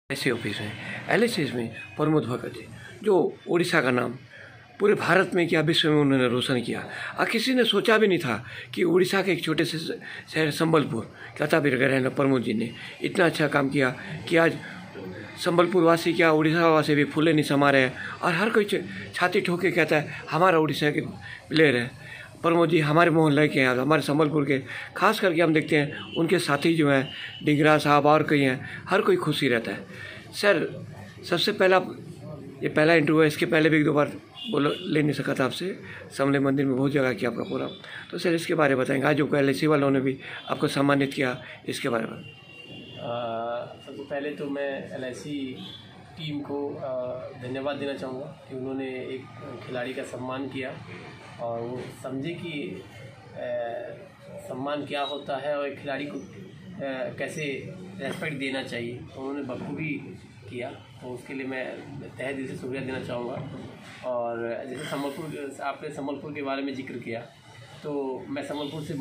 LIC office में LIC में प्रमोद भगत जी, जो उड़ीसा का नाम पूरे भारत में किया, विश्व में उन्होंने रोशन किया। और किसी ने सोचा भी नहीं था कि उड़ीसा के एक छोटे से शहर संबलपुर, लताबीर गहरा प्रमोद जी ने इतना अच्छा काम किया कि आज संबलपुर वासी क्या उड़ीसा वासी भी फूले नहीं समा रहे हैं। और हर कोई छाती ठोक के कहता है हमारा उड़ीसा के प्लेयर है प्रमोद जी, हमारे मोहल्ले के हैं, हमारे संबलपुर के। खास करके हम देखते हैं उनके साथी जो हैं डिगरा साहब और कई हैं, हर कोई खुशी रहता है। सर, सबसे पहला ये पहला इंटरव्यू है, इसके पहले भी एक दो बार ले नहीं सका था आपसे। समले मंदिर में बहुत जगह किया आपका पूरा, तो सर इसके बारे में बताएंगे। आज जो LIC वालों ने भी आपको सम्मानित किया, इसके बारे में। सबसे पहले तो मैं LIC टीम को धन्यवाद देना चाहूँगा कि उन्होंने एक खिलाड़ी का सम्मान किया और वो समझे कि सम्मान क्या होता है और एक खिलाड़ी को कैसे रेस्पेक्ट देना चाहिए, तो उन्होंने बखूबी किया। तो उसके लिए मैं तहे दिल से शुक्रिया देना चाहूँगा। और जैसे संबलपुर, आपने संबलपुर के बारे में जिक्र किया, तो मैं संबलपुर से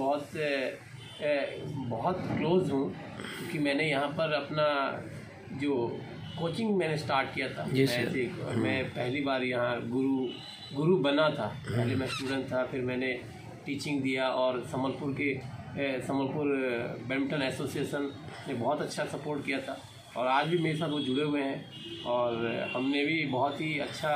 बहुत क्लोज़ हूँ, क्योंकि मैंने यहाँ पर अपना जो कोचिंग मैंने स्टार्ट किया था। मैं पहली बार यहाँ गुरु बना था। पहले मैं स्टूडेंट था, फिर मैंने टीचिंग दिया और संबलपुर बैडमिंटन एसोसिएशन ने बहुत अच्छा सपोर्ट किया था और आज भी मेरे साथ वो जुड़े हुए हैं। और हमने भी बहुत ही अच्छा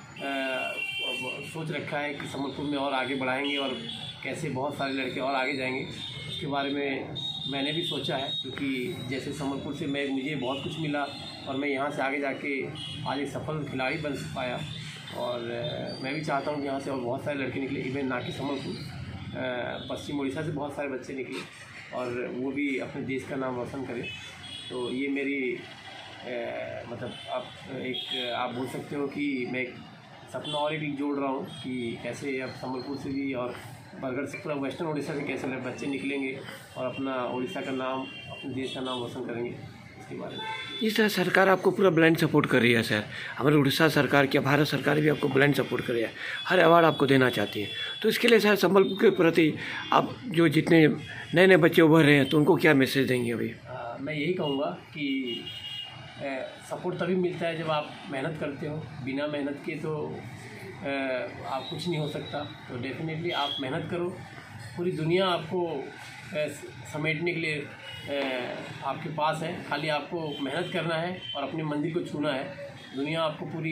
सोच रखा है कि संबलपुर में और आगे बढ़ाएंगे और कैसे बहुत सारे लड़के और आगे जाएंगे, उसके बारे में मैंने भी सोचा है। क्योंकि जैसे संबलपुर से मुझे बहुत कुछ मिला और मैं यहाँ से आगे जाके आज एक सफल खिलाड़ी बन पाया। और मैं भी चाहता हूँ कि यहाँ से और बहुत सारे लड़के निकले, इवन ना कि संबलपुर, पश्चिम उड़ीसा से बहुत सारे बच्चे निकले और वो भी अपने देश का नाम रोशन करें। तो ये मेरी मतलब आप बोल सकते हो कि मैं एक सपना और एक जोड़ रहा हूँ कि कैसे अब संबलपुर से भी और बरगढ़ से पूरा वेस्टर्न उड़ीसा से कैसे बच्चे निकलेंगे और अपना उड़ीसा का नाम, अपने देश का नाम रोशन करेंगे, इसके बारे में। जी सर, सरकार आपको पूरा ब्लाइंड सपोर्ट कर रही है सर। हमारे उड़ीसा सरकार क्या, भारत सरकार भी आपको ब्लाइंड सपोर्ट कर रही है, हर अवार्ड आपको देना चाहती है। तो इसके लिए सर संबलपुर के प्रति आप जो जितने नए बच्चे उभर रहे हैं, तो उनको क्या मैसेज देंगे अभी? मैं यही कहूँगा कि सपोर्ट तभी मिलता है जब आप मेहनत करते हो। बिना मेहनत के तो आप कुछ नहीं हो सकता। तो डेफिनेटली आप मेहनत करो, पूरी दुनिया आपको समेटने के लिए आपके पास है, खाली आपको मेहनत करना है और अपनी मंजिल को छूना है। दुनिया आपको पूरी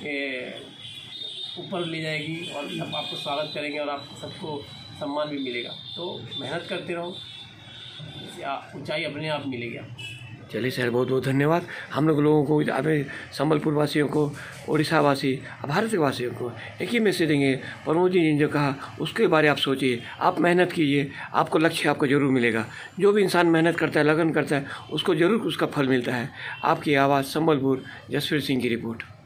ऊपर ले जाएगी और सब आपको स्वागत करेंगे और आपको सबको सम्मान भी मिलेगा। तो मेहनत करते रहो, ऊंचाई अपने आप मिलेगी। चलिए सर, बहुत बहुत धन्यवाद। हम लोगों को, हमें संबलपुर वासियों को, उड़ीसा वासी, भारत के वासियों को एक ही मैसेज देंगे, प्रमोद जी ने जो कहा उसके बारे आप सोचिए, आप मेहनत कीजिए, आपको लक्ष्य आपको ज़रूर मिलेगा। जो भी इंसान मेहनत करता है, लगन करता है, उसको ज़रूर उसका फल मिलता है। आपकी आवाज़, संबलपुर, जसवीर सिंह की रिपोर्ट।